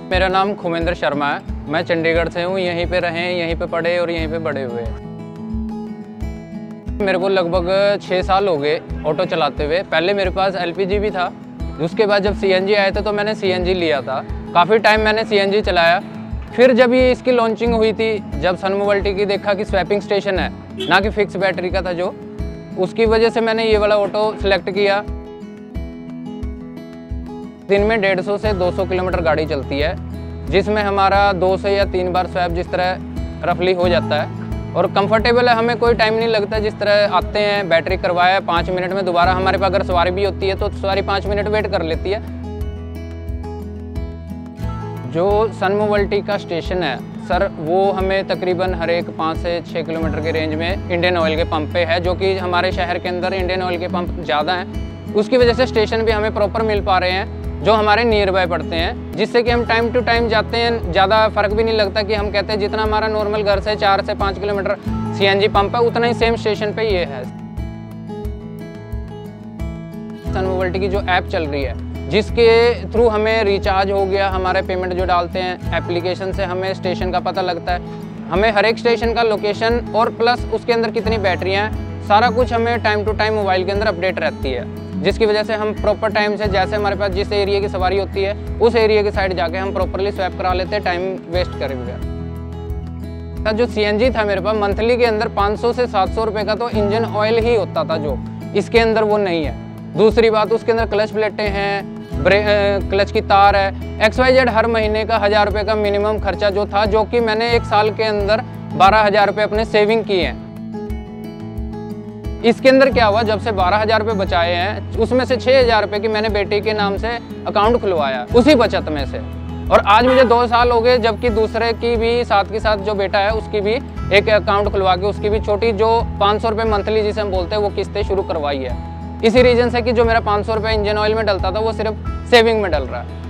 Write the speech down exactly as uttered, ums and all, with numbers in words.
मेरा नाम खुमेंद्र शर्मा है। मैं चंडीगढ़ से हूँ। यहीं पे रहे, यहीं पे पढ़े और यहीं पे बड़े हुए। मेरे को लगभग छः साल हो गए ऑटो चलाते हुए। पहले मेरे पास एलपीजी भी था, उसके बाद जब सीएनजी आए थे तो मैंने सीएनजी लिया था। काफ़ी टाइम मैंने सीएनजी चलाया। फिर जब ये इसकी लॉन्चिंग हुई थी, जब सन मोबिलिटी की देखा कि स्वैपिंग स्टेशन है, ना कि फिक्स बैटरी का था जो, उसकी वजह से मैंने ये वाला ऑटो सेलेक्ट किया। दिन में डेढ़ सौ से दो सौ किलोमीटर गाड़ी चलती है, जिसमें हमारा दो से या तीन बार स्वैप जिस तरह रफली हो जाता है और कंफर्टेबल है। हमें कोई टाइम नहीं लगता। जिस तरह आते हैं, बैटरी करवाया, पाँच मिनट में दोबारा हमारे पास अगर सवारी भी होती है तो सवारी पाँच मिनट वेट कर लेती है। जो सन मोबिलिटी का स्टेशन है सर, वो हमें तकरीबन हर एक पाँच से छः किलोमीटर के रेंज में इंडियन ऑयल के पंप पे है, जो कि हमारे शहर के अंदर इंडियन ऑयल के पंप ज़्यादा हैं। उसकी वजह से स्टेशन भी हमें प्रॉपर मिल पा रहे हैं जो हमारे नियर बाय पड़ते हैं, जिससे कि हम टाइम टू टाइम जाते हैं। ज़्यादा फ़र्क भी नहीं लगता कि हम कहते हैं जितना हमारा नॉर्मल घर से चार से पाँच किलोमीटर सीएनजी पंप है, उतना ही सेम स्टेशन पे ये है। सन मोबिलिटी की जो ऐप चल रही है, जिसके थ्रू हमें रिचार्ज हो गया, हमारे पेमेंट जो डालते हैं एप्लीकेशन से हमें स्टेशन का पता लगता है। हमें हर एक स्टेशन का लोकेशन और प्लस उसके अंदर कितनी बैटरियाँ हैं, सारा कुछ हमें टाइम टू टाइम मोबाइल के अंदर अपडेट रहती है, जिसकी वजह से हम प्रॉपर टाइम से, जैसे हमारे पास जिस एरिया की सवारी होती है उस एरिया की साइड जाके हम प्रॉपरली स्वैप करा लेते हैं, टाइम वेस्ट करे बगैर। जो सीएनजी था मेरे पास, मंथली के अंदर पाँच सौ से सात सौ रुपये का तो इंजन ऑयल ही होता था, जो इसके अंदर वो नहीं है। दूसरी बात, उसके अंदर क्लच प्लेटें हैं, ब्रेक, क्लच की तार है, एक्स वाई जेड हर महीने का हज़ार रुपये का मिनिमम खर्चा जो था, जो कि मैंने एक साल के अंदर बारह हज़ार रुपये अपने सेविंग किए हैं। इसके अंदर क्या हुआ, जब से बारह हज़ार रुपये बचाए हैं, उसमें से छः हज़ार रुपये की मैंने बेटी के नाम से अकाउंट खुलवाया उसी बचत में से। और आज मुझे दो साल हो गए, जबकि दूसरे की भी साथ के साथ जो बेटा है उसकी भी एक अकाउंट खुलवा के उसकी भी छोटी जो पाँच सौ रुपये मंथली जिसे हम बोलते हैं वो किस्तें शुरू करवाई है। इसी रीजन से कि जो मेरा पाँच सौ रुपये इंजन ऑयल में डलता था वो सिर्फ सेविंग में डल रहा है।